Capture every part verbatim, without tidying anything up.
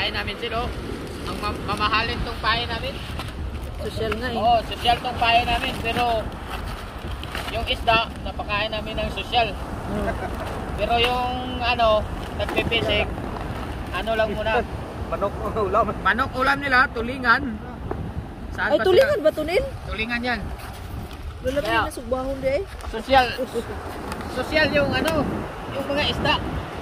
pain namin sila. Ang mam mamahalin tong pain namin. Social nga eh. Oo, social tong pain namin. Pero yung isda, napakain namin ng social. Hmm. Pero yung ano, nagpipisik, ano lang muna. Manok ulam. Manok ulam nila, tulingan. Saan Ay, ba tulingan sila? ba tunin? Tulingan yan. Lalaki Kaya- na sugbahon di eh. Social. Social yung ano, yung mga isda.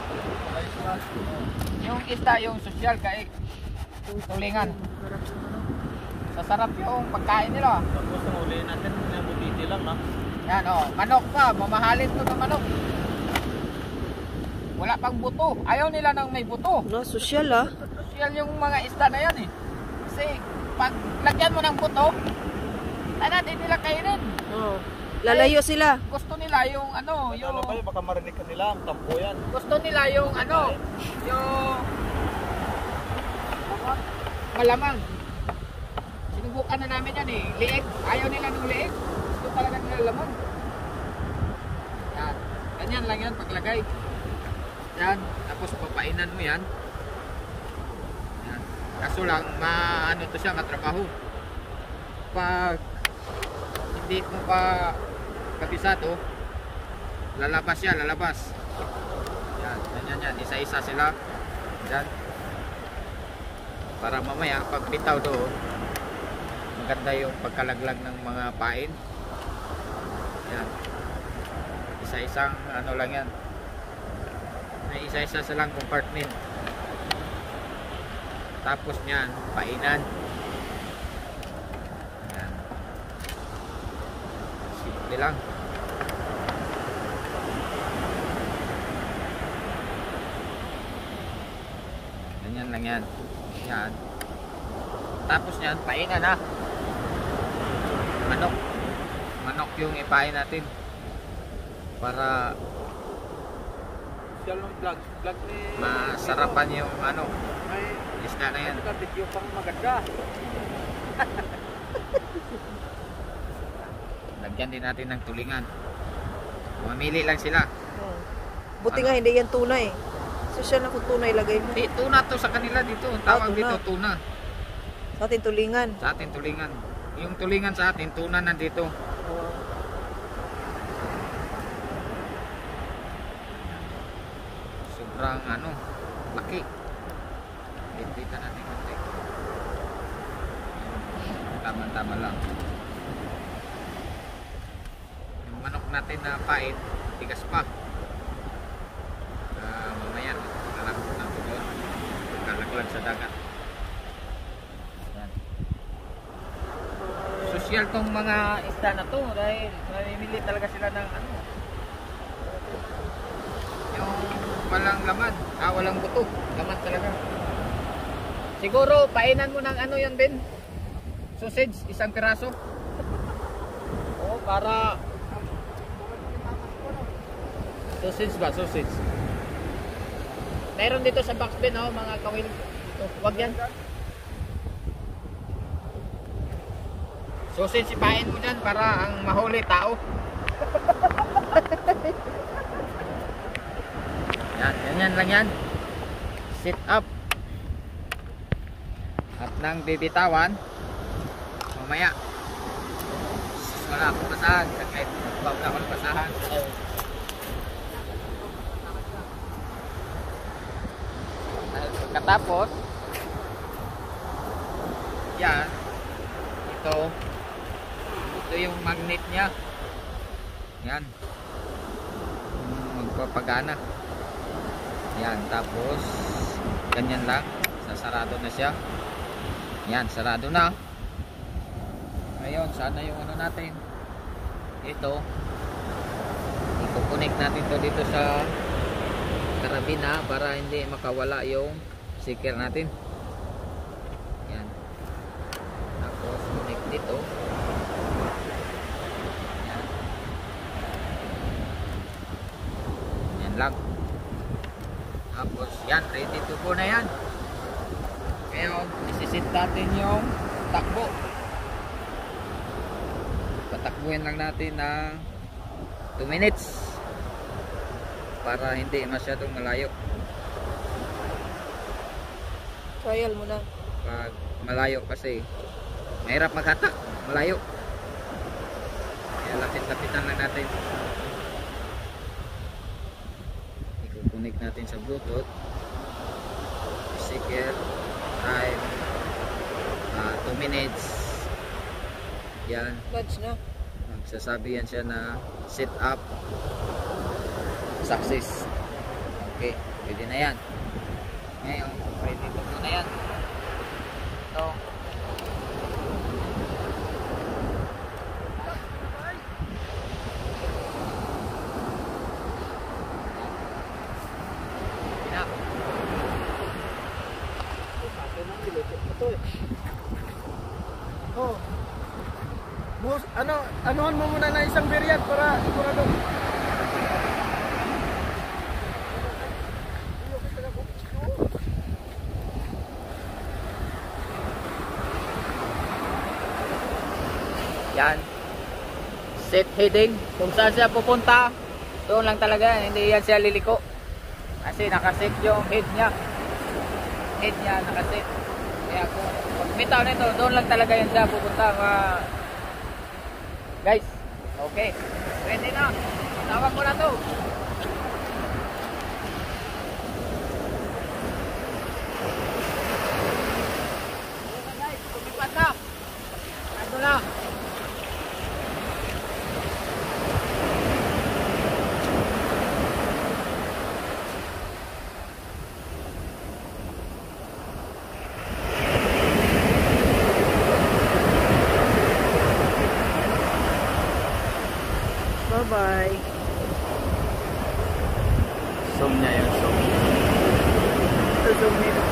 Yung isda, yung social kay tulingan. Sasarap yung pagkain nila. Tapos ang uli natin, butiti lang na. Yan o, manok pa, mamahalin to ng manok. Wala pang buto. Ayaw nila ng may buto. No, social ah. Social yung mga isda na yan eh. Kasi pag lagyan mo ng buto, sana din nila kainin. Oh. Lalayo sila. Gusto nila yung ano, yung Ano kayo, baka marinig ka nila, ang tampo yan. gusto nila yung ano, yung malamang. Sinubukan na namin yan eh. Liig. Ayaw nila ng liig. Gusto talaga nila lamang. Yan. Ganyan lang yan paglagay. Yan. Tapos papainan mo yan. Yan. Kaso lang, ma, ano to siya, matrabaho. Pag hindi mo pa kabisado, lalabas yan, lalabas. Yan, ganyan yan. Isa-isa sila. Yan. Para mamaya, pag bitaw doon, maganda yung pagkalaglag ng mga pain. Yan. Isa-isang ano lang yan. May isa-isa silang compartment. Tapos niyan, painan. Yan. Simple lang. Ganyan lang yan. Yan. Tapos niyan, painan na. Manok. Manok yung ipain natin. Para Social ng vlog. Vlog ni... masarapan yung ano, May... isda na yan. Ito video pang maganda. Lagyan din natin ng tulingan. Mamili lang sila. Oh. Buti nga hindi yan tunay. Social na kung tunay lagay mo. Di, tuna to sa kanila dito. Ang tawag Ah, tuna. dito, tuna. Sa ating tulingan. Sa atin, tulingan. Yung tulingan sa atin, tuna nandito. Oh. Sobrang ano, laki. Dito natin konti. Tama-tama lang. Yung manok natin na pait, tigas pa. Uh, mamaya, lalakot natin doon. Kalaglag sa dagat. Yan. Social tong mga isda na to dahil namimili talaga sila ng ano, yung walang laman, ah walang buto, laman talaga. Siguro painan mo ng ano yan Ben, sausage, isang piraso. Oo, para sausage ba, sausage. Meron dito sa box Ben, oh, mga kawil. Ito, wag yan. Sausage ipain mo dyan para ang mahuli tao. Yan, ganyan lang yan. Sit up. At nang bibitawan, mamaya, wala akong basahan. Kahit wala akong basahan. Pagkatapos, yan, ito, ito yung magnet niya. Yan. Magpapagana. Yan, tapos ganyan lang, sasarado na siya. Yan, sarado na. Ngayon, sana yung ano natin, ito, i-connect natin to dito sa karabina para hindi makawala yung sticker natin. Yan. Tapos connect dito. Yan. Yan lang. Tapos yan, ready to go na yan. Ngayon, isisit natin yung takbo. Patakbuhin lang natin ng two minutes para hindi masyadong malayo. Trial mo na. Pag malayo kasi, mahirap maghatak, malayo. Kaya lapit-lapitan lang natin. I-connect natin sa Bluetooth. Secure, time, uh, two minutes. Yan. Lodge na. Magsasabi yan siya na set up success. Okay, pwede na yan. Ngayon, pwede ito muna yan. Ito. Ina. Oh. Bus, ano, anuhan mo muna na isang variant para sigurado. Yan. Set heading. Kung saan siya pupunta, doon lang talaga. Hindi yan siya liliko. Kasi nakaset yung head niya. Head niya nakaset. Kaya kung bitaw nito, doon lang talaga yan siya pupunta. Mga guys, okay. Ready na. Tawag ko na to. Okay guys, tumipat na. Ando na. Bye-bye. Zoom niya yung zoom. Zoom nito.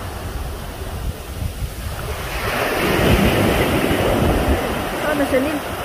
Ano siya, Lin?